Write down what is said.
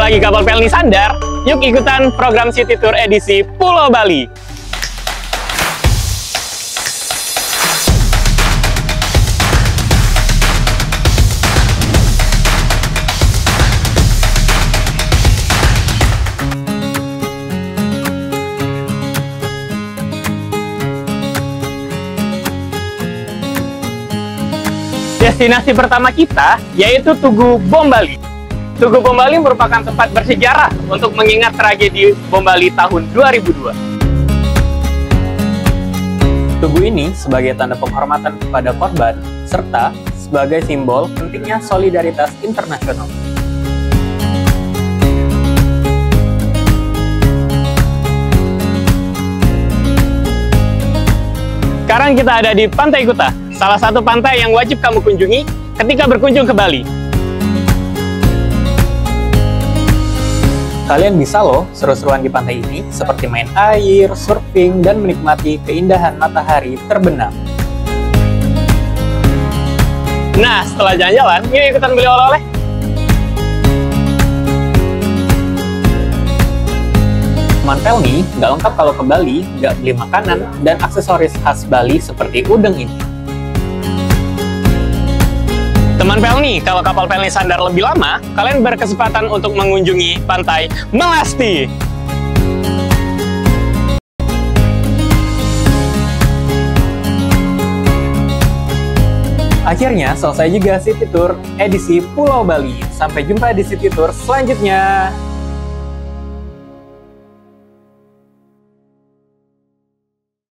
lagi kapal Pelni Sandar, yuk ikutan program City Tour edisi Pulau Bali. Destinasi pertama kita yaitu Tugu Bom Bali. Tugu Bom Bali merupakan tempat bersejarah untuk mengingat tragedi Bom Bali tahun 2002. Tugu ini sebagai tanda penghormatan kepada korban, serta sebagai simbol pentingnya solidaritas internasional. Sekarang kita ada di Pantai Kuta, salah satu pantai yang wajib kamu kunjungi ketika berkunjung ke Bali. Kalian bisa loh seru-seruan di pantai ini, seperti main air, surfing, dan menikmati keindahan matahari terbenam. Nah, setelah jalan-jalan, yuk ikutan beli oleh-oleh. Teman Pelni nggak lengkap kalau ke Bali nggak beli makanan dan aksesoris khas Bali seperti udeng ini. Teman Pelni, kalau kapal Pelni Sandar lebih lama, kalian berkesempatan untuk mengunjungi Pantai Melasti. Akhirnya selesai juga City Tour edisi Pulau Bali. Sampai jumpa di City Tour selanjutnya.